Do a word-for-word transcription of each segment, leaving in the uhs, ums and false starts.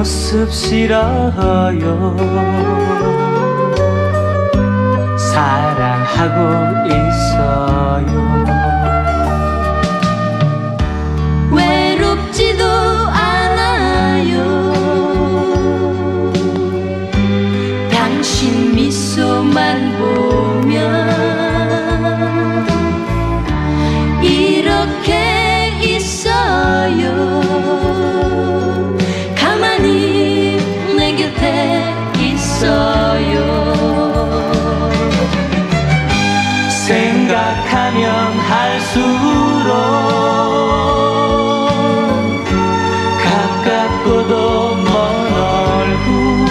모습 싫어요. 사랑하고 있어요. 외롭지도 않아요. 당신 미소만 보면 이렇게 있어요. 가만히 내 곁에 있어요. 생각하면 할수록 가깝고도 먼 얼굴,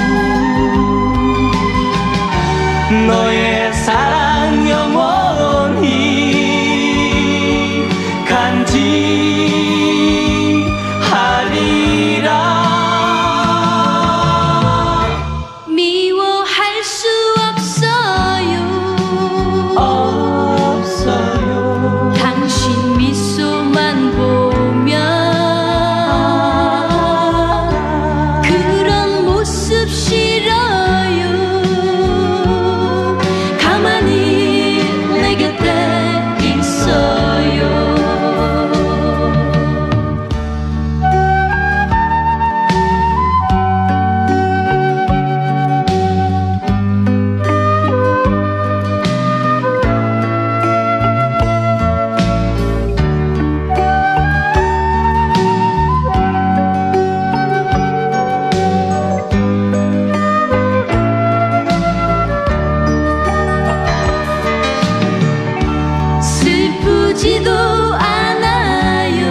너의 사랑 영원히 간직하리라. 미워할 수 없어요. 없어요. 당신 미소만 보면 그런 모습 싫어요. 가만히 내 곁에 있어요. 슬프지도 않아요.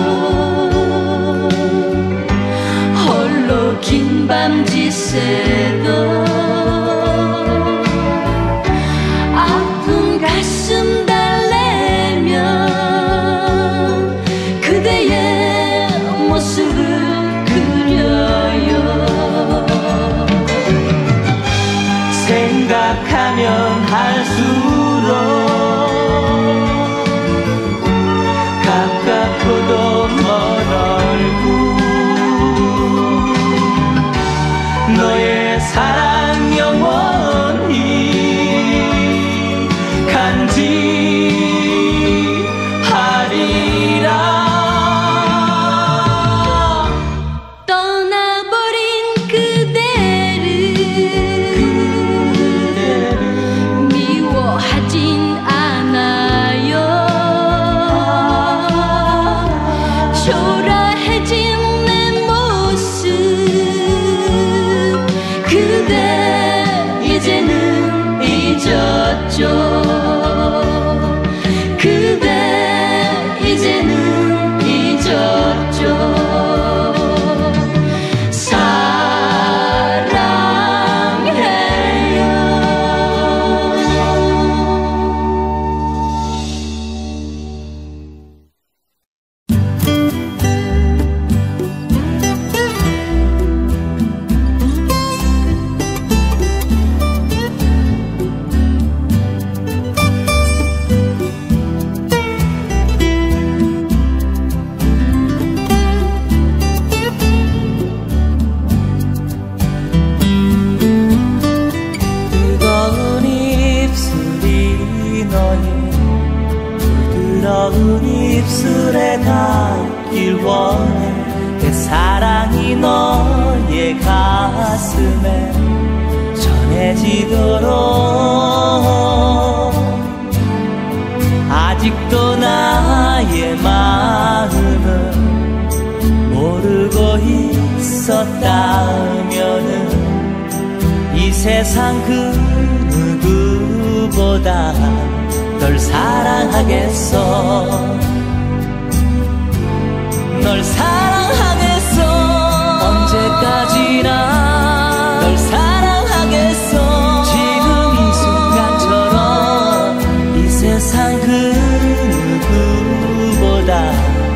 홀로 긴 밤지새도 아픈 가슴 달래면 그대의 모습을 그려요. 생각하면 할수록 가깝고도 먼 얼굴, 너의 사랑 영원히 간직하리라. 떠나버린 그대를 미워하진 않아요. 초라해진 내 모습 그대 이제는 잊었죠. 그대 이제는 잊었죠. 사랑해요. 뜨거운 입술이 너의 부드러운 입술에 닿길 원해. 내 사랑이 너의 가슴에 전해지도록. 아직도 나의 마음을 모르고 있었다면은 이 세상 그 누구보다 널 사랑하겠어. 널 사랑하겠어. 언제까지나 널 사랑하겠어. 지금 이 순간처럼 이 세상 그 누구보다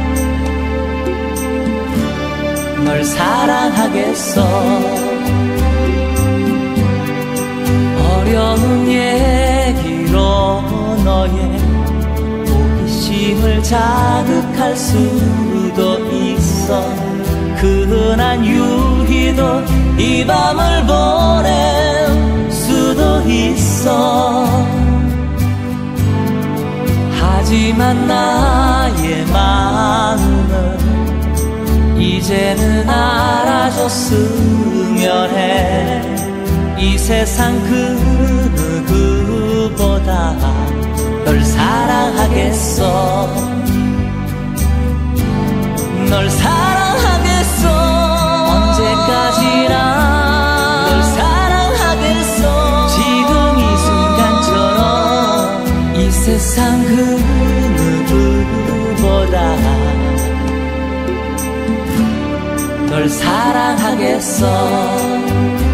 널 사랑하겠어. 어려운 얘기로 너의 호기심을 자극할 수도 있어. 흔한 유희 기도 이 밤을 보낼 수도 있어. 하지만 나의 마음을 이제는 알아줬으면 해. 이 세상 그 누구보다 널 사랑하겠어. 널 사랑하겠어. 언제까지나 널 사랑하겠어. 지금 이 순간처럼 이 세상 그 누구보다 널 사랑하겠어.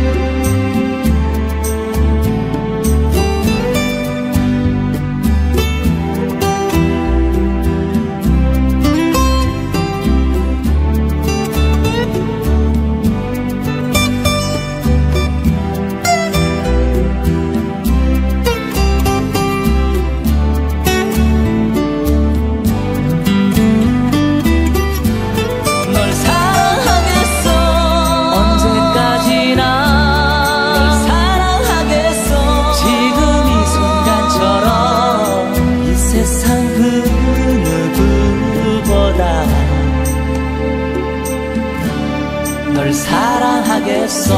널 사랑하겠어.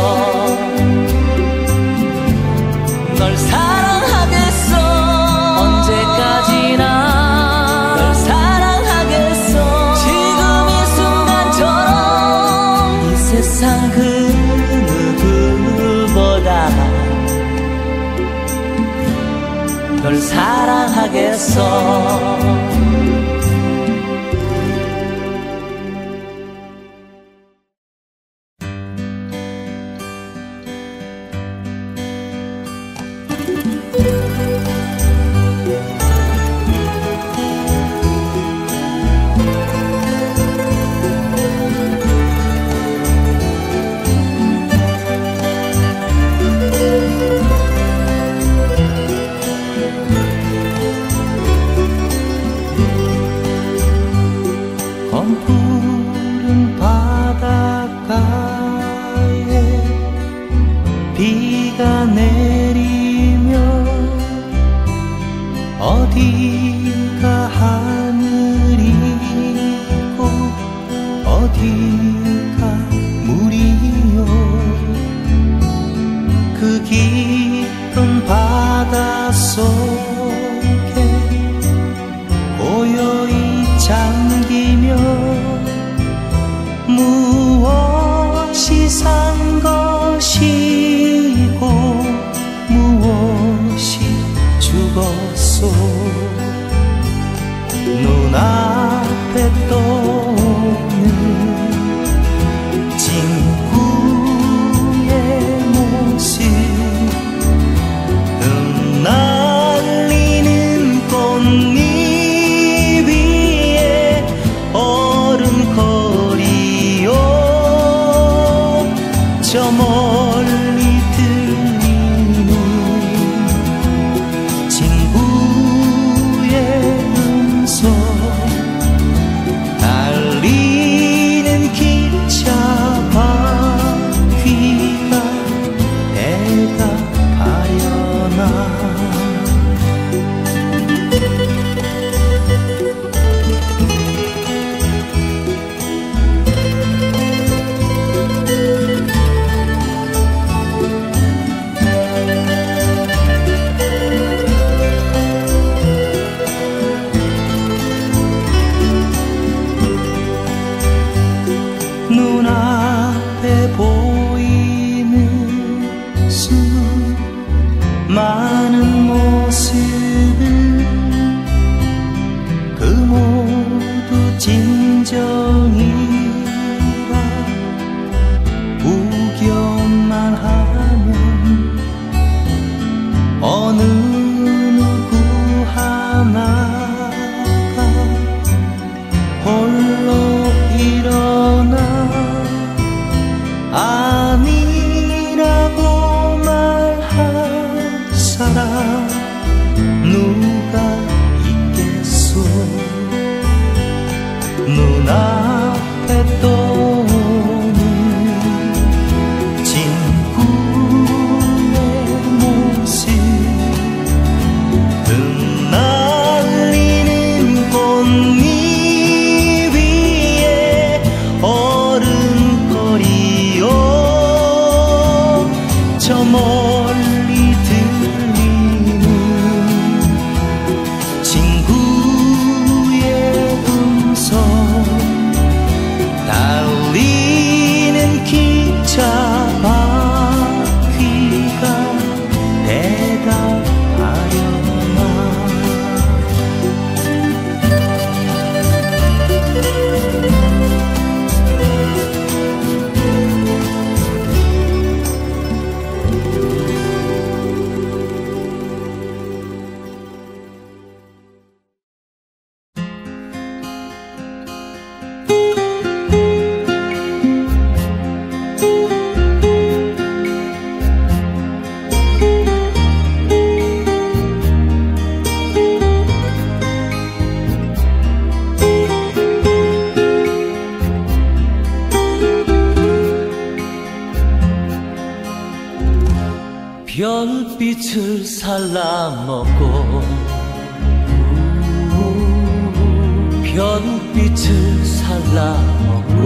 널 사랑하겠어. 언제까지나 널 사랑하겠어. 지금 이 순간처럼 이 세상 그 누구보다 널 사랑하겠어. 검푸른 바닷가에 비가 내리며 어디가 하늘이고 어디가 물이요. 그 깊은 바닷속에 고요히 잠기며 무엇이 산 것이고 무엇이 죽었소. 눈앞에 떠오는 친구의 모습, 흩날리는 꽃잎 위에 얼음거리요. 저 멀리 들리는 친구의 음성, 달리는 기차 바퀴가 대답하려나. 눈앞에 보이는 수많은 모습을 그 모두 진정이라 우겨만 하면 어느 누구 하나가 홀로 일어나 아니라고 말할 사람 별빛을 살라먹고 별빛을 살라먹고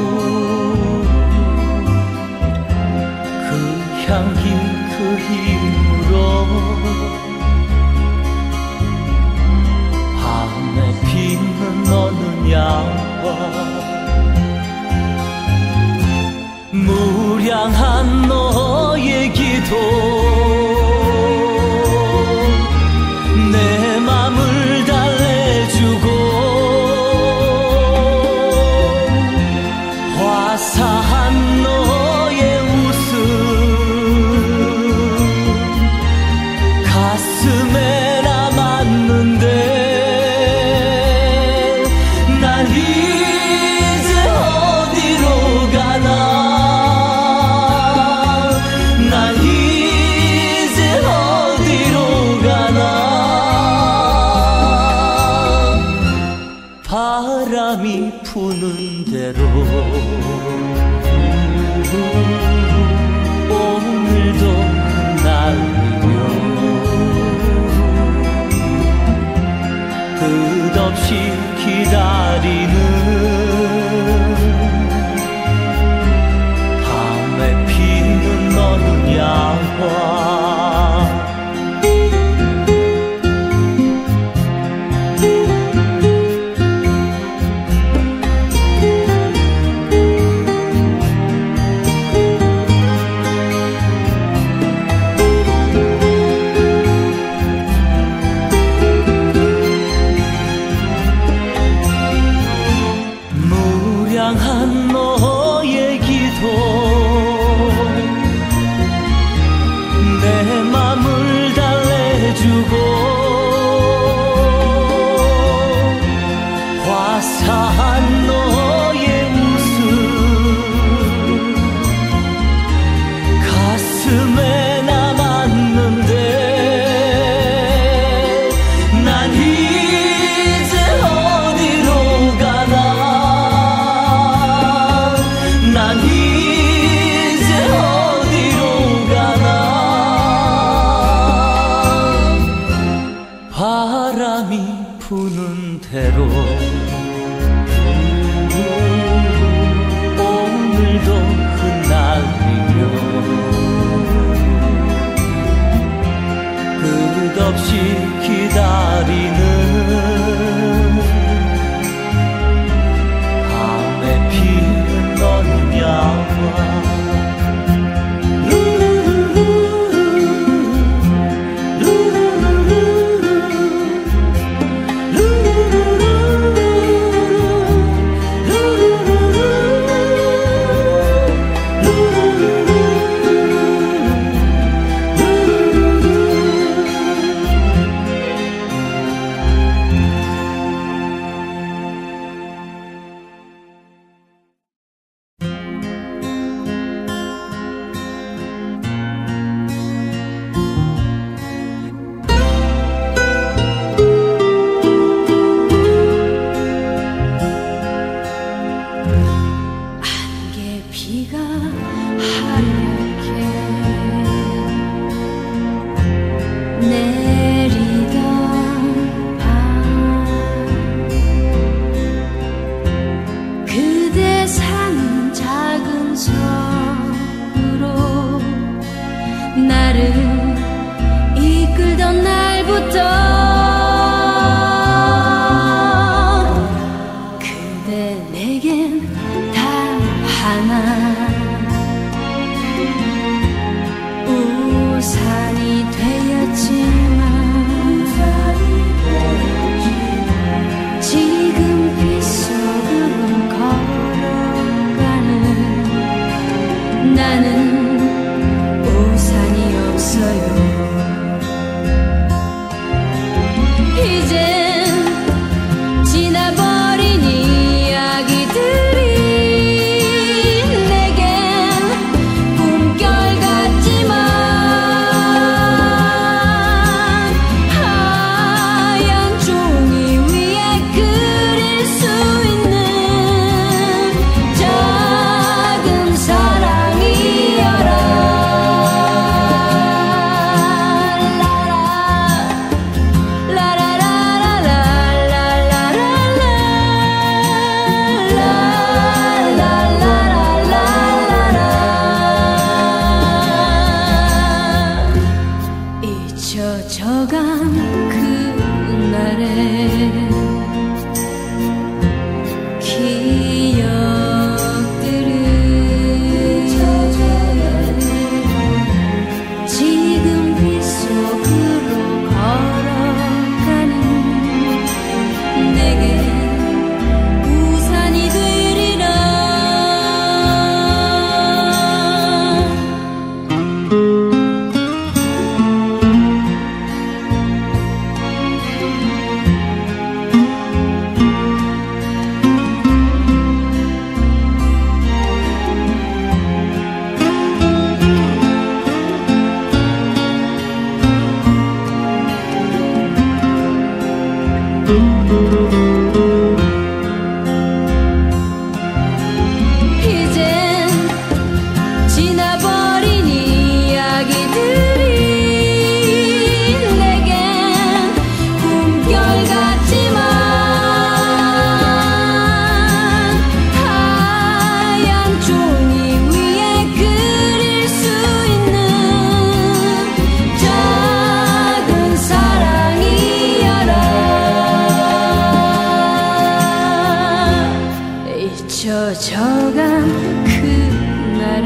그 향기 그 힘으로 밤에 피는 어느 양과 무량한 너의 기도 내 맘을 달래주고 화사한 너의 웃음 가슴에 남았는데 난 이제 어디로 가나 난 이제 어디로 가나 바람이 부는 대로 오늘도 흩날리며 끝없이 기다리는 밤에 피는 어느 양화 무량한 너의 기도 내 맘을 달래주고 화사한 너의 웃음 가슴에 남았는데 난 이제 어디로 가나 난 이제 어디로 가나 바람이 부는 대로 오늘도 흩날리며 끝없이 기다리는 밤에 피는 어느 양화 나는 우산이 없어요. 잊혀져간 그날의 기억들을 지금 빗속으로 걸어가는 내게 우산이 되리라. 이젠 지나버린 이야기들이 내겐 꿈결 같지만 하얀 종이 위에 그릴 수 있는 작은 사랑이여라. 잊혀져간 그날의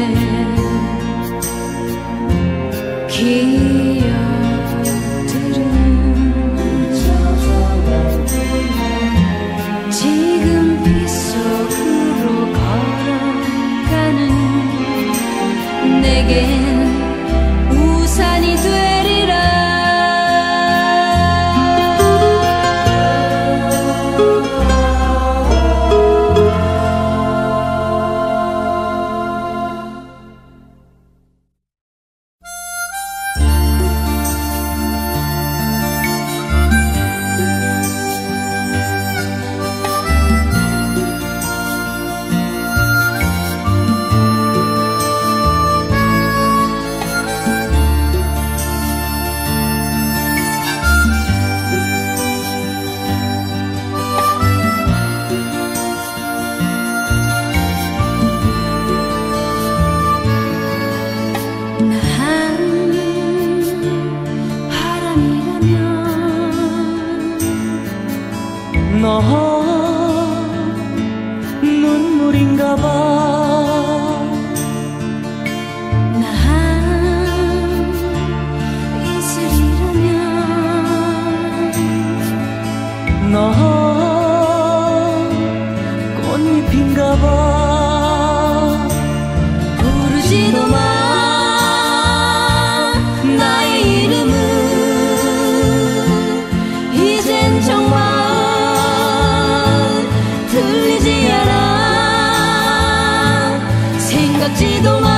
기억들은 지금 빗속으로 걸어가는 내겐 우산이 되리라. 너 눈물인가 봐. 난 이슬이라면 너 꽃잎인가 봐. 부르지도 마 나의 이름은. 이젠 정말 들리지 않아. 생각지도 마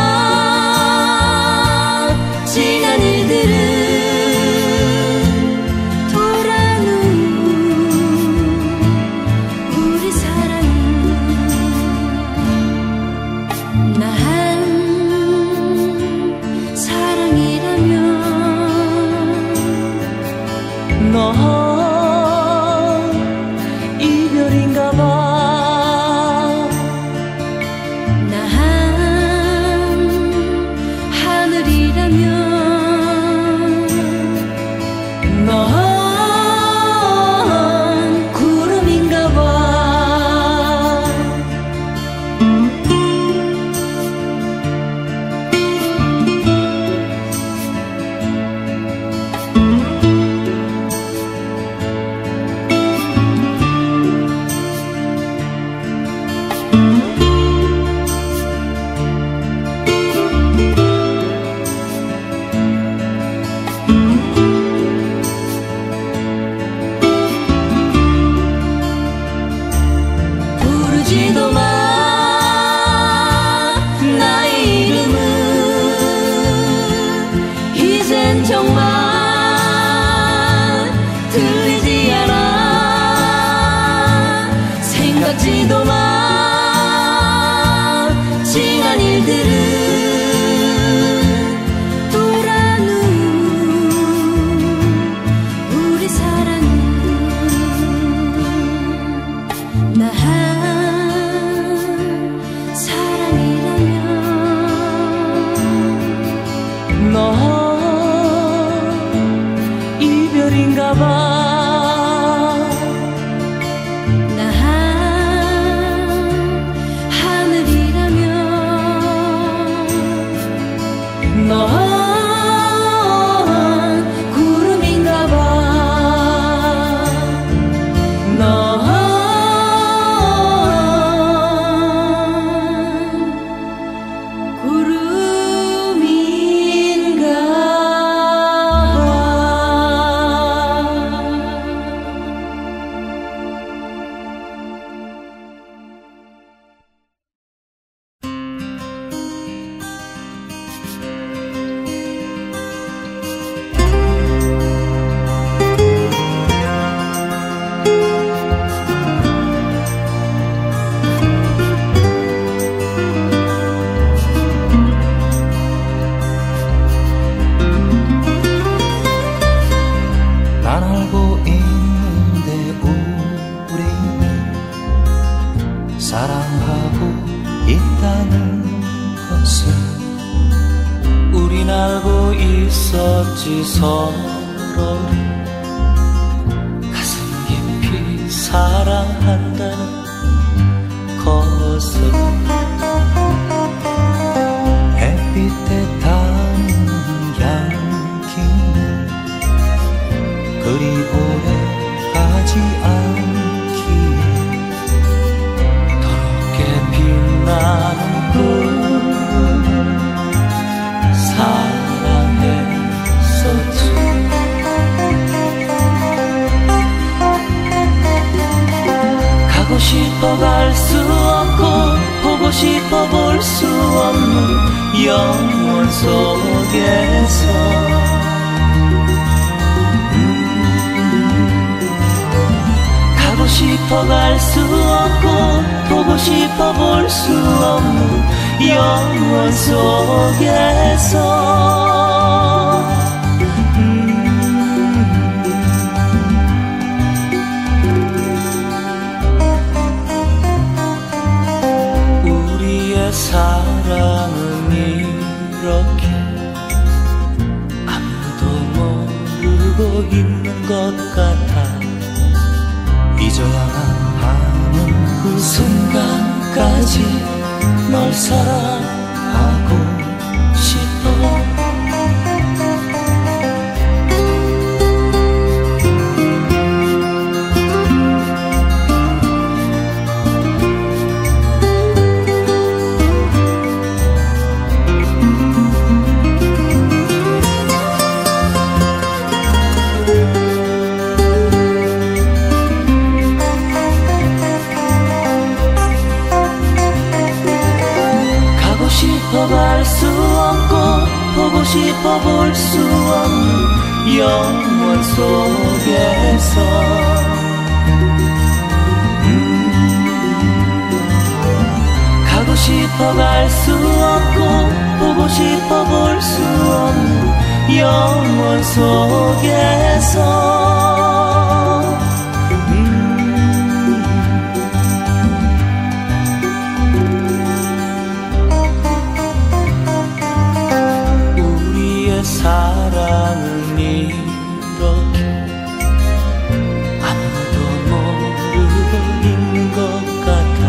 지난 일들은 돌아오는 우리 사랑은. 난 사랑이라면 너 이별인가 봐. 난 하늘이라면 넌 구름인가 봐. 끝없이 서로를 가슴 깊이 사랑한다는 것을 햇빛에 닿는 향기는 그리 오래 가지 않기에 더럽게 빛나는 꿈을 사랑했었지. 가고 싶어 갈 수 없고 보고 싶어 볼 수 없는 영원 속에서 음, 가고 싶어 갈 수 없고 보고 싶어 볼 수 없는 영원 속에서 음, 우리의 사랑은 이렇게 아무도 모르고 있는 것 같아. 잊어야만 하는 그 순간까지 널 사랑하고 싶어. 갈 수 없고 보고 싶어 볼 수 없는 영원 속에서 음, 가고 싶어 갈 수 없고 보고 싶어 볼 수 없는 영원 속에서 사랑은 이렇게 아무도 모르고 있는 것 같아.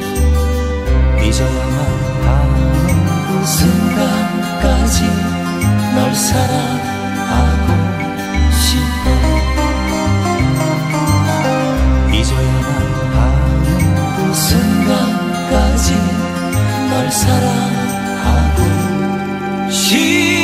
잊어야만 하는 그 순간까지 널 사랑하고 싶어. 잊어야만 하는 그 순간까지 널 사랑하고 싶어.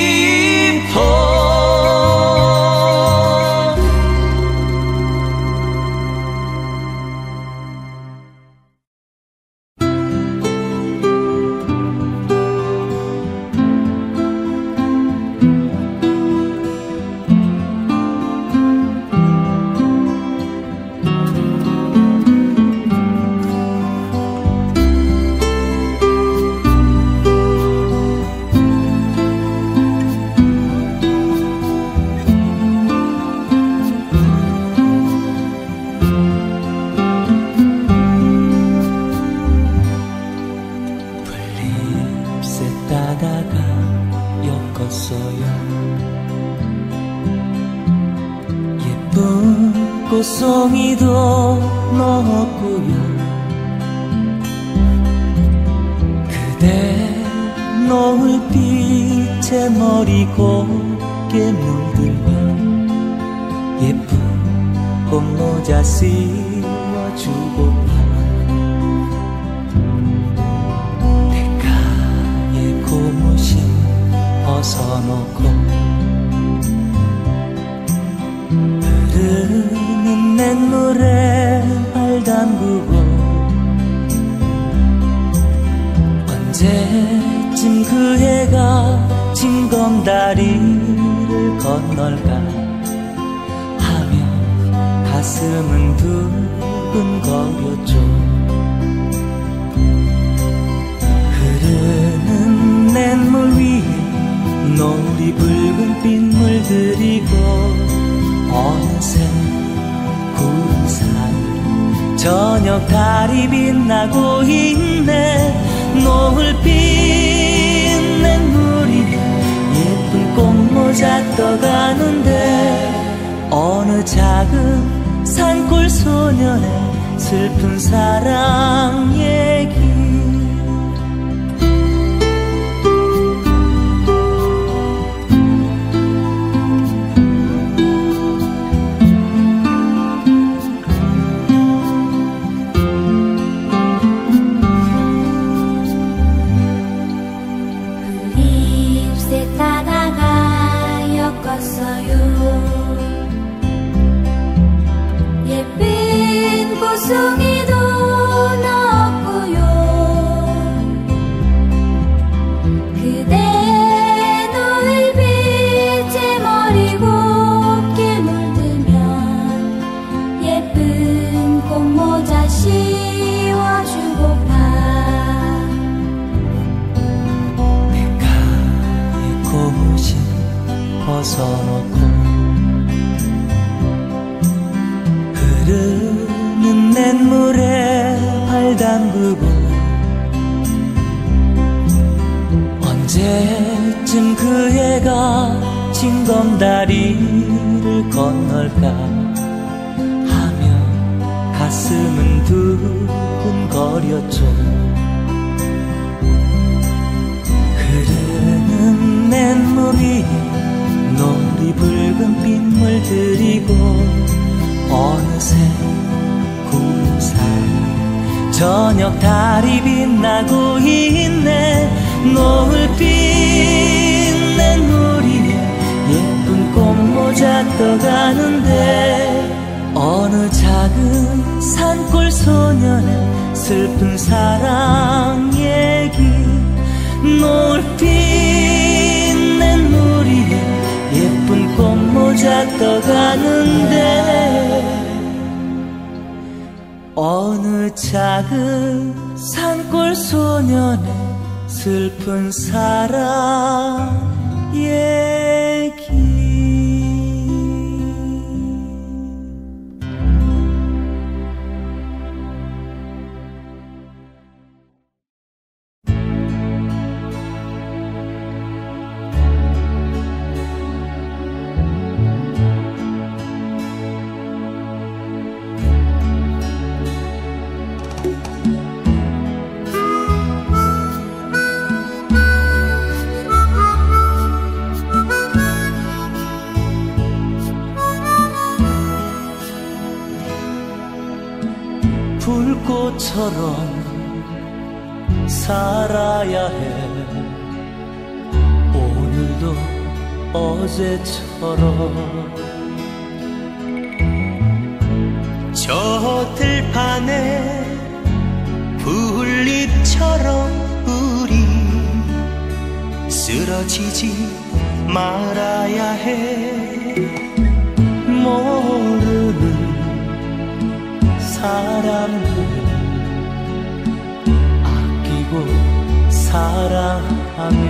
꽃송이도 넣었고요. 그대 노을빛에 머리 곱게 물들며 예쁜 꽃모자 씌워주고파 대가의 고무신 벗어놓고 흐르는 냇물에 발 담그고 언제쯤 그 해가 징검다리를 건널까 하며 가슴은 두근거렸죠. 흐르는 냇물 위에 노을이 붉은 빗물 들이고 어느새 구름 사이 저녁 달이 빛나고 있네. 노을빛 냇물이 예쁜 꽃모자 모자 떠가는데 어느 작은 산골 소년의 슬픈 사랑 얘기. 예쁜 고송이도 넣었고요. 그대 노을빛에 머리 곱게 물들면 예쁜 꽃모자 씌워주고파. 내가 이 꽃이 벗어놓고 흐르는 냇물에 발 담그고 언제쯤 그 애가 징검다리를 건널까 하며 가슴은 두근거렸죠. 흐르는 냇물 위에 노리 붉은 빗물 들이고 어느새 구름 사이 저녁 달이 빛나고 있네. 노을빛 냇물 위에 예쁜 꽃모자 떠가는데 어느 작은 산골 소년의 슬픈 사랑 얘기. 노을빛 냇물 위에 예쁜 꽃모자 떠가는데 어느 작은 산골 소년의 슬픈 사랑 얘기. 불꽃처럼 살아야 해. 오늘도 어제처럼 저 들판에 풀잎처럼 우리 쓰러지지 말아야 해. 모르는 사람들 아끼고 사랑하며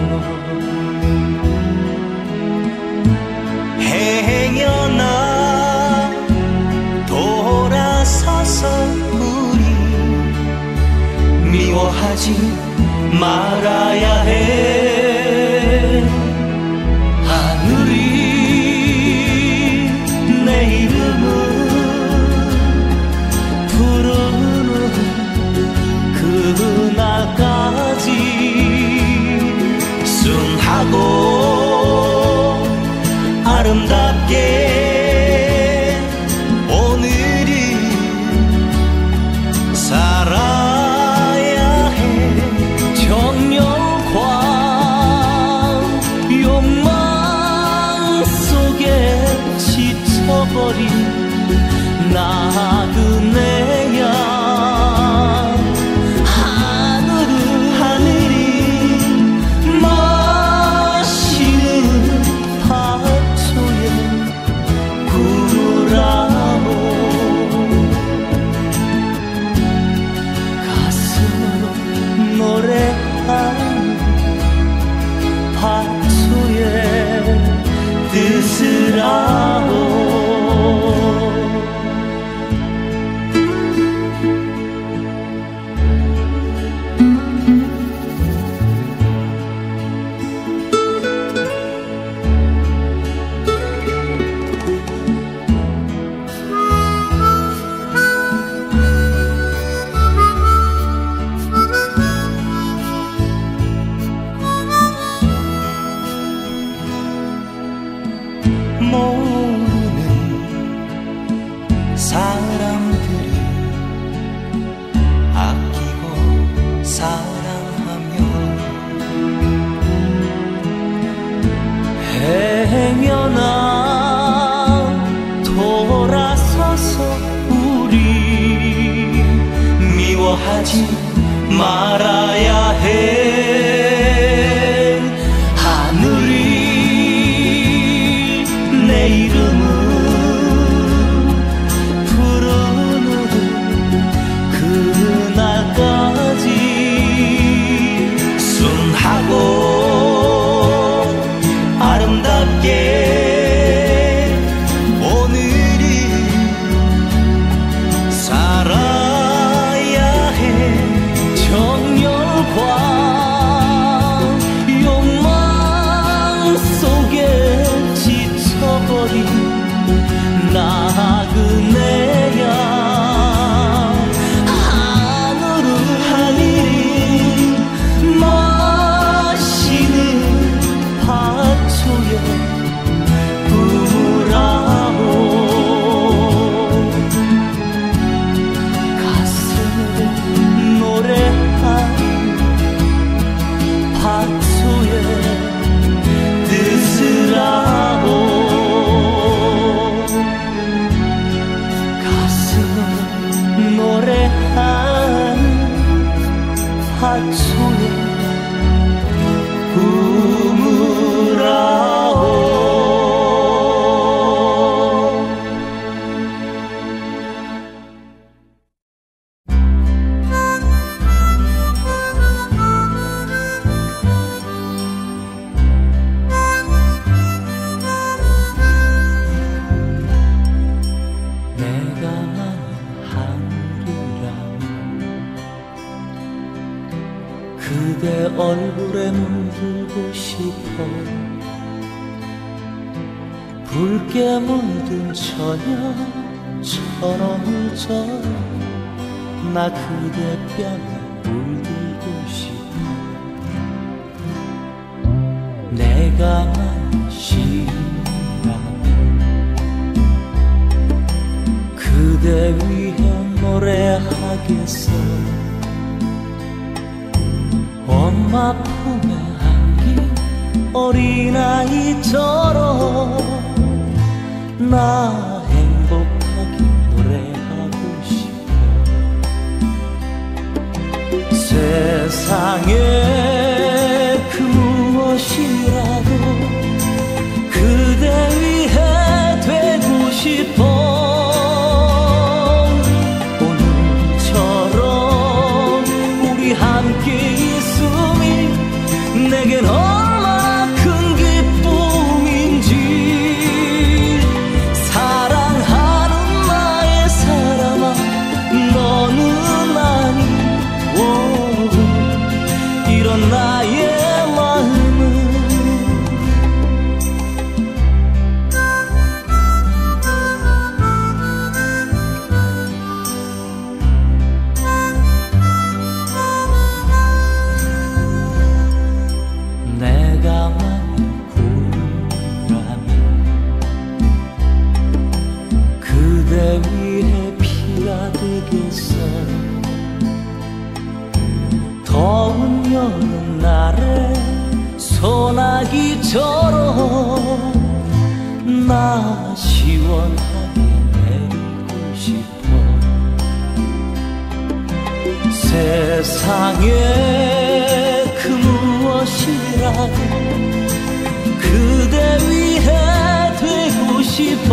행여나 돌아서서 우리 미워하지 말아야 해. 하늘이 내 이름을 부르는 그날까지 순하고 아름답게 오늘을 살아야 해. 정열과 일어나 돌아서서 우리 미워하지 말아야 해. 하늘이 내 이름을 부르는 그날까지 순하고 아름답게 오늘을 살아야 해. 정열과 욕망 속에 지쳐버린 나그네야. 하늘은 하늘이 마시는 밭초에 부으라오. 가슴으로 노래하는 밭초에 뜻으라오. 가슴으로 노래하는 밭초에 부으라오. 내가 하늘이라면 그대 얼굴에 물들고 싶어. 붉게 물든 처녀처럼 져 나 그대 뺨에 물들고 싶어. 내가 만신이라면 그대 위해 노래하겠어. 엄마 품에 안긴 어린아이처럼 나 행복하게 노래하고 싶어. 세상에 그 무엇이라도 그대 위해 되고 싶어. 함께 있음이 내겐 얼마나 큰 기쁨인지. 사랑하는 나의 사람아 너는 아니. 오, 이런 나의 마음은 더운 여름날에 소나기처럼 나 시원하게 내리고 싶어. 세상에 그 무엇이라도 그대 위해 되고 싶어.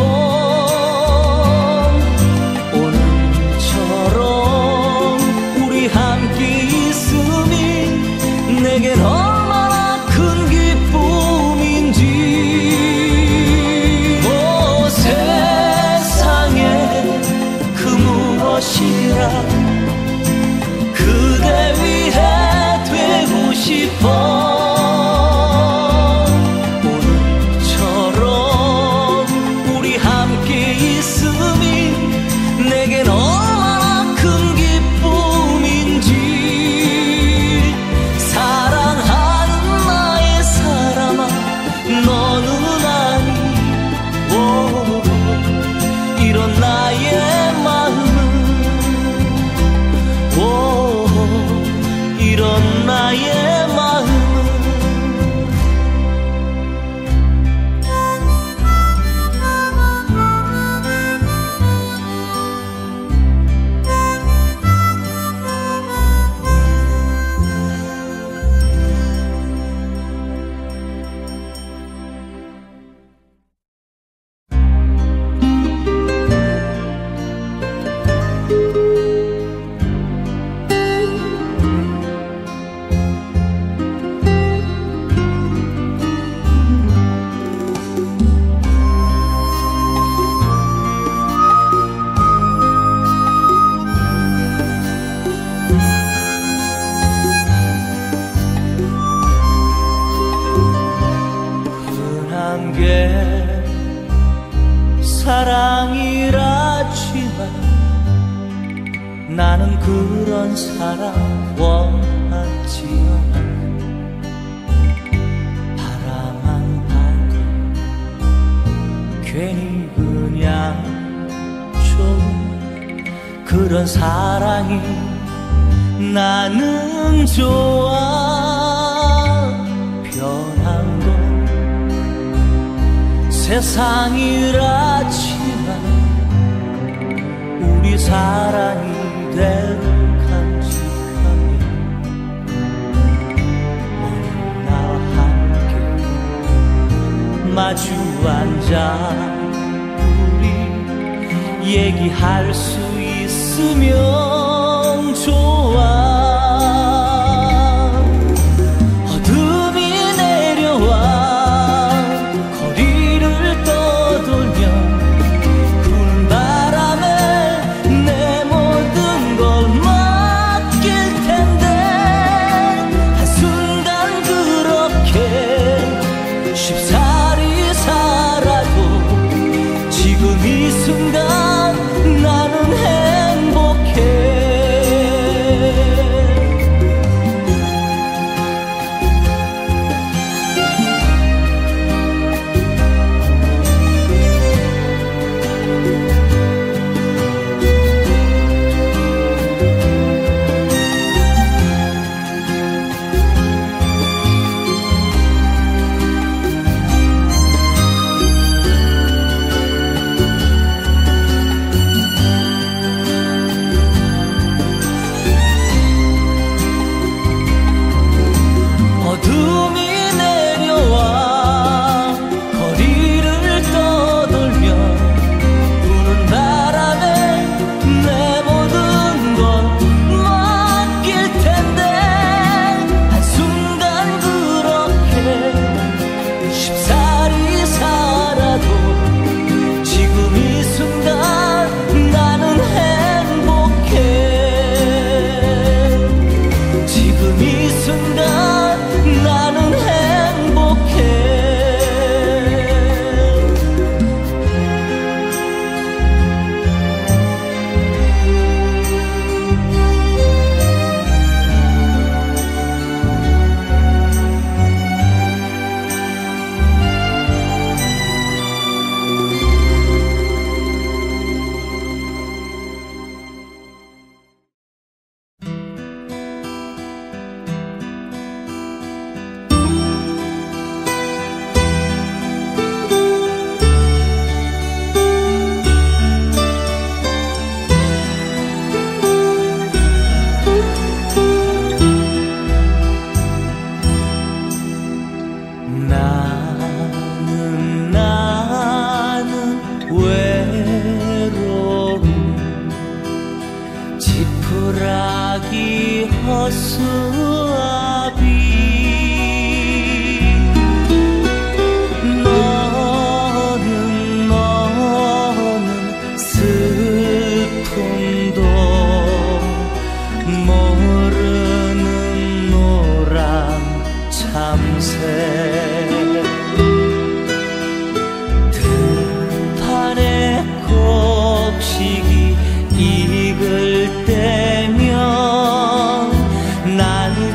오늘처럼 우리 함께 있음이 내겐 얼마나 큰 기쁨인지. 오, 세상에 그 무엇이라 그대 위해 되고 싶어. 오늘처럼 우리 함께 있음이 내겐 얼마나 큰 기쁨인지. 사랑하는 나의 사람아 너는 아니. 오, 이런 나의 마음은 오, 이런 나의 마음은 사랑이라지만 나는 그런 사랑 원하지 않아. 바라만 봐도 괜히 그냥 좋은 그런 사랑이 나는 좋아. 변한 건 세상이라지만 우리 사랑이 이대로 간직하며 어느 날 함께 마주 앉아 우리 얘기할 수 있으면 좋아. 어둠이 내려와 거리를 떠돌며 부는 바람에 내 모든 걸 맡길 텐데 한순간 그렇게 쉽사리 살아도 지금 이 순간 나는 행복해. 어둠이 내려와 거리를 떠돌며 부는 바람에 내 모든 걸 맡길 텐데 한순간 그렇게 쉽사리 살아도 지금 이 순간 나는 행복해. 지금 이 순간 나는 행복해. 나는 나는 외로운 지푸라기 허수아비. 너는 너는 슬픔도 모르는 노란 참새. 들판에 곡식이 익을 때면 나는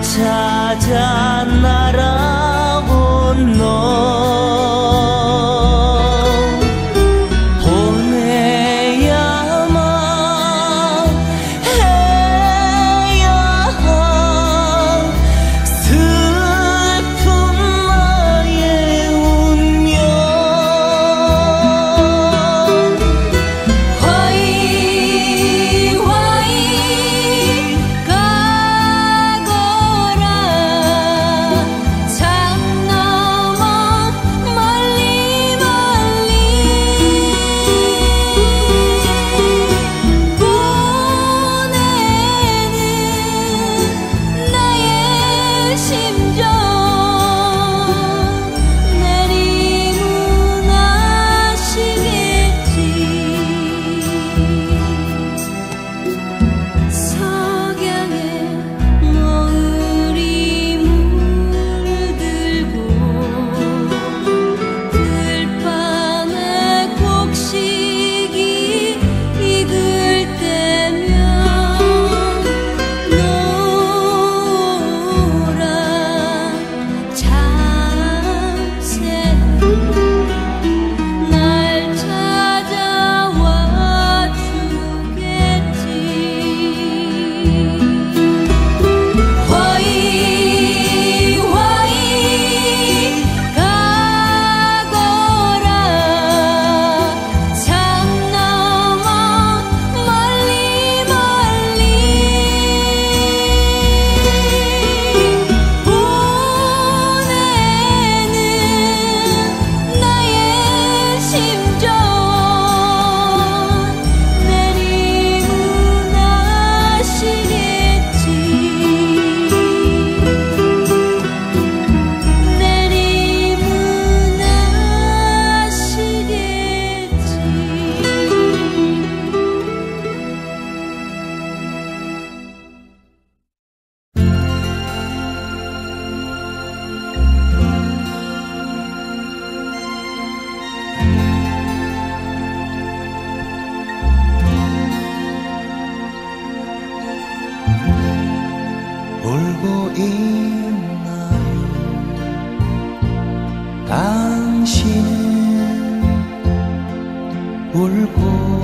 울고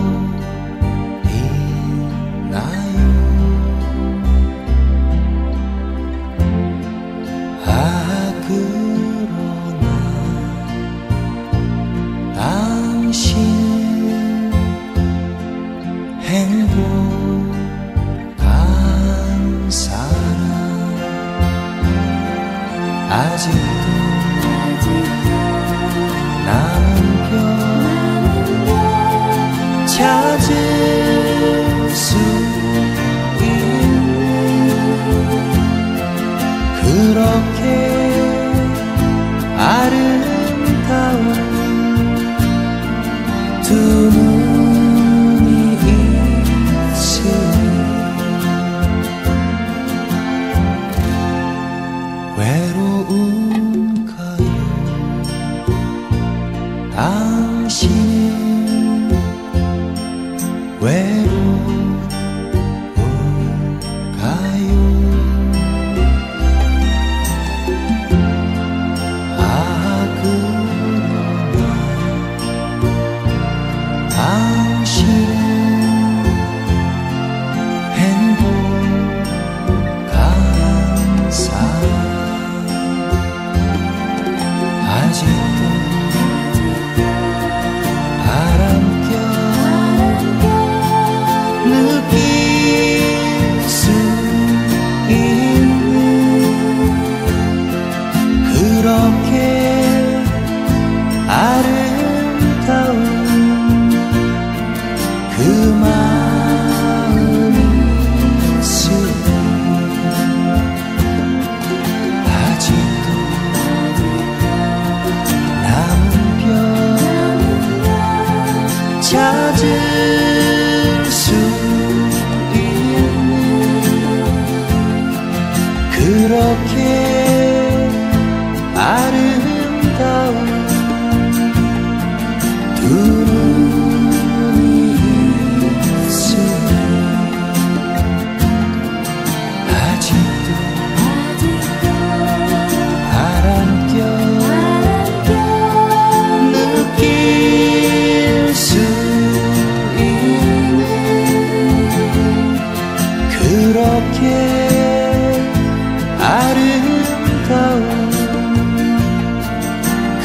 있나요? 아 그러나 당신 행복한 사람 아직도 남은 별 찾을 수 있는 그렇게 아름다운 두 눈이 있으니 외로운가요? 당신은 외로운가요? 아 그러나 당신은 행복한 사람 아직도 바람결 느낄 수 있는 그렇게 아름다운 그 마음이 있으니 아직도 남은 별 찾을 수 있는 그렇게 아름다운 두 눈이 있으니 아직도 바람결 느낄 수 있는 그렇게 아름다운 그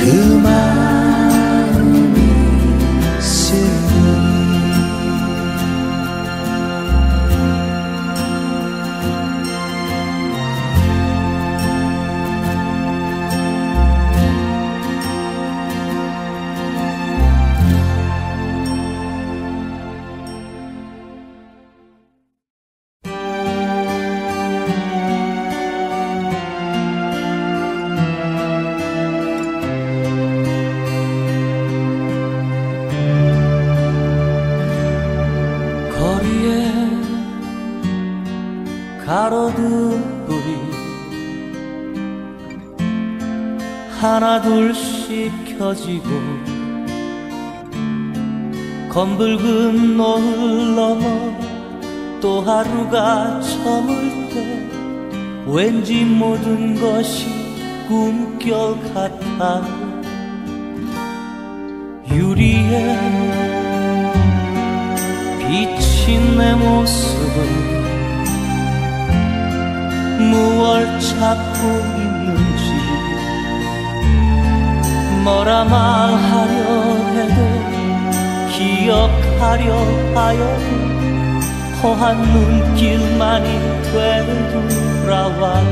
마음이 있으니 거리에 가로등불이 하나둘씩 켜지고 검붉은 노을 넘어 또 하루가 저물 때 왠지 모든 것이 꿈결 같아 유리에 비친 내 모습은 무얼 찾고 있는지 뭐라 말하려 해도 기억하려 하여도 허한 눈길만이 되돌아와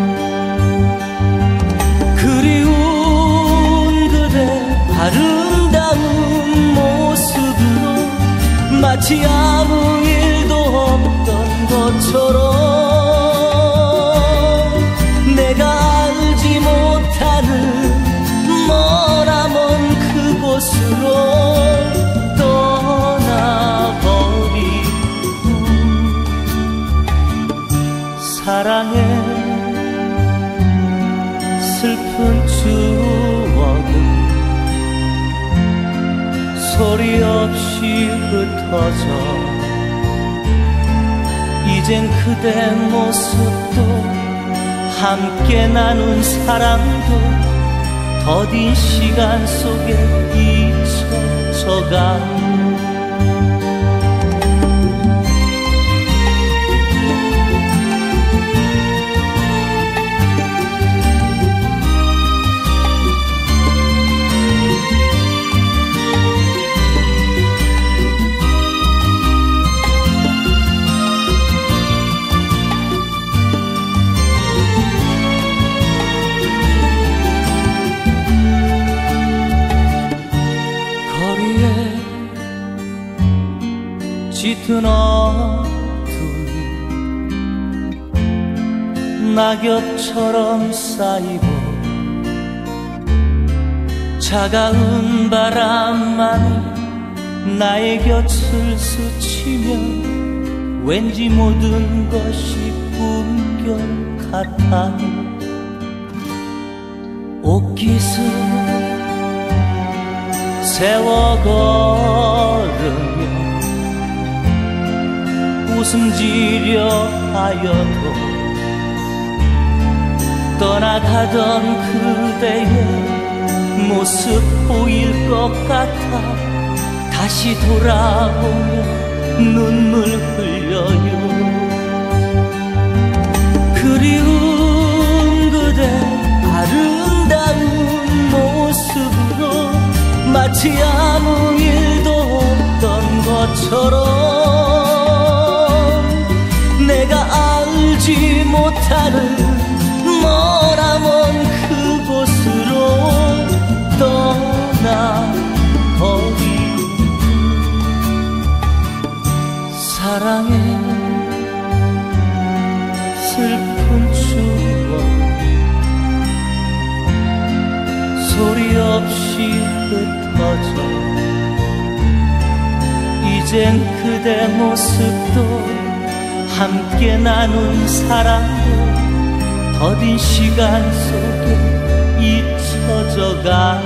그리운 그대 아름다운 모습으로 마치 아무 일도 없던 것처럼 내가 알지 못하는 머나먼 그곳으로 떠나버리고 사랑의 슬픈 추억은 소리 없이 흩어져 이젠 그대 모습도 함께 나눈 사랑도 더딘 시간 속에 잊혀져 잊혀져가 짙은 어둠이 낙엽처럼 쌓이고 차가운 바람만이 나의 곁을 스치면 왠지 모든 것이 꿈결 같아 옷깃을 세워 걸으며 웃음 지려 하여도 떠나가던 그대의 모습 보일 것 같아 다시 돌아오며 눈물 흘려요 그리운 그대 아름다운 모습으로 마치 아무 일도 없던 것처럼 내가 알지 못하는 머나먼 그곳으로 떠나버린 사랑의 슬픈 추억 소리 없이 흩어져 이젠 그대 모습도 함께 나눈 사랑도 더딘 시간 속에 잊혀져가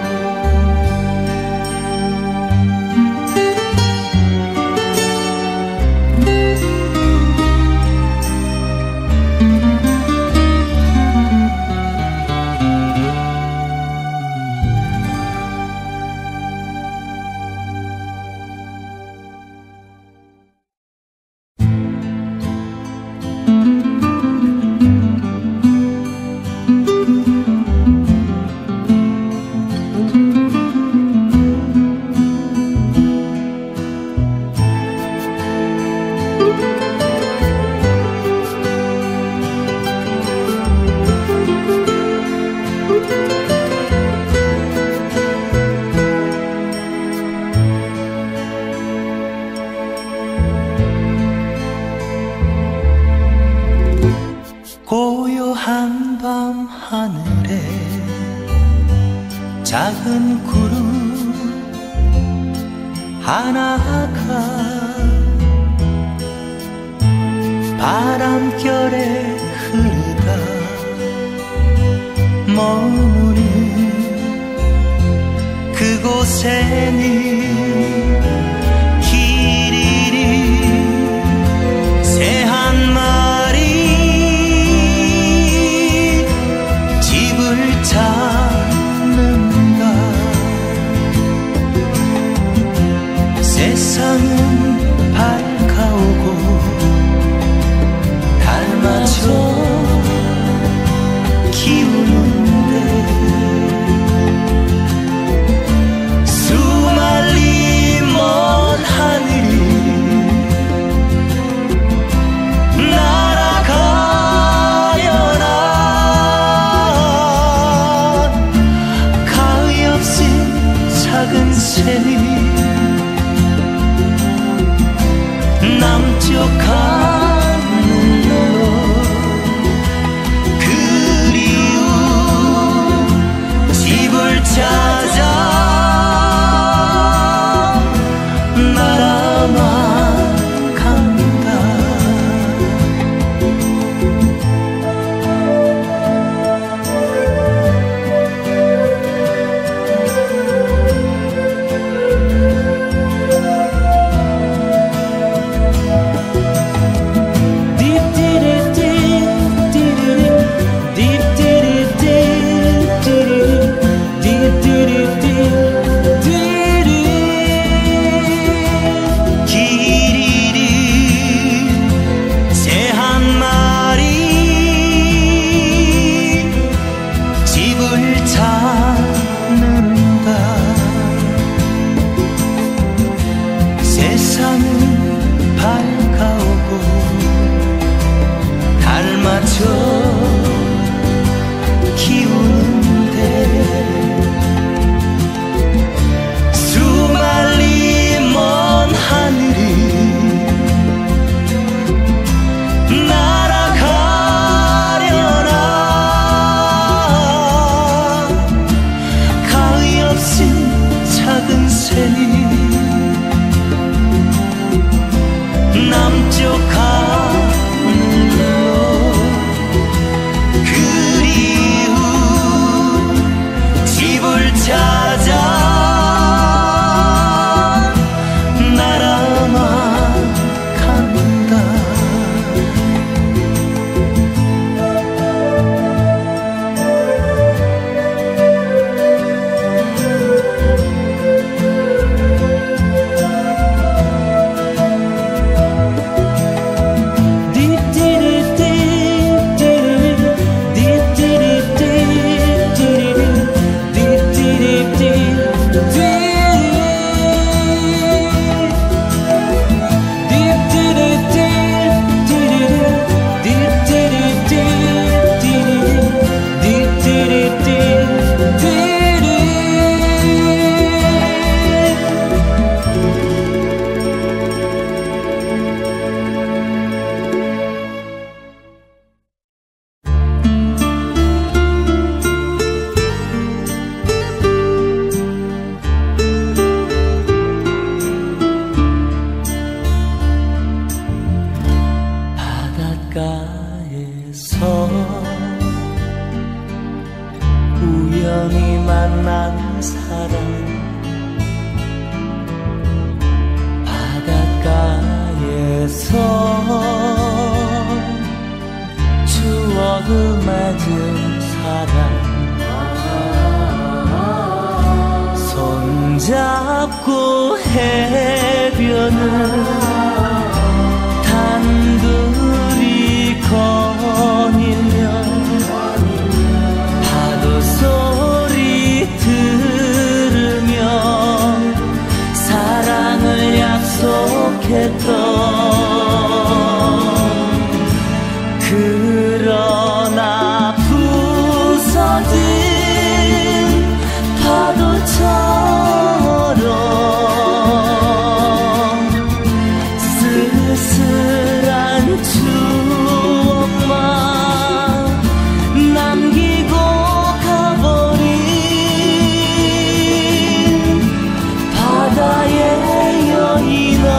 고요한 밤 하늘에 작은 구름 하나가 바람결에 흐르다 머무는 그곳에는 길이리 새 한 마리 집을 찾는가 세상은 밝아오고 닮아져 키우는데 수말리 먼 하늘이 날아가려나 가위 없이 작은 샘이 남쪽가는 너 그리운 집을 찾아 날아만 간다 세상은 밝아오고 달맞춰 기우는데 수말리 먼 하늘이 날아가려나 가의 없인 작은 샘이 남쪽 하늘로 그리운 집을 찾아 날아만 간다. 바닷가에서 우연히 만난 사람 바닷가에서 추억을 맺은 사람 손잡고 해변을 단둘이 거닐며 파도 소리 들으며 사랑을 약속했던 그러나 부서진 파도처럼 쓸쓸한 추억만 남기고 가버린 바다의 여인아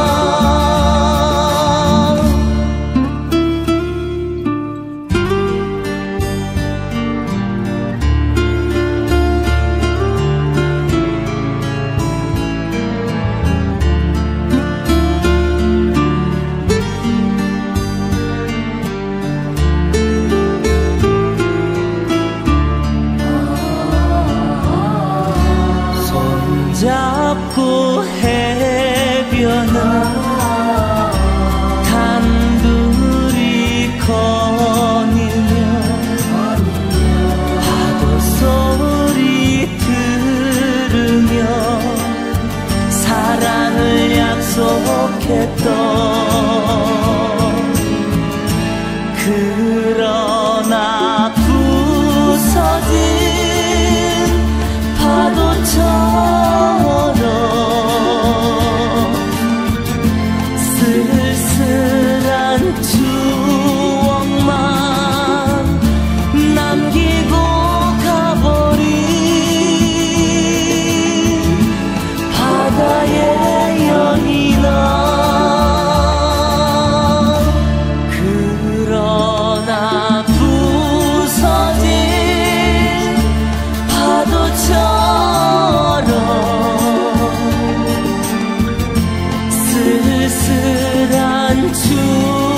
잡고 해변을 단둘이 거닐며 파도 소리 들으며 사랑을 약속했던 그러나 부서진 파도처럼 쓸쓸한 추억만 남기고 가버린 바다의 여인아 그러나 부서진 파도처럼 쓸쓸한 추억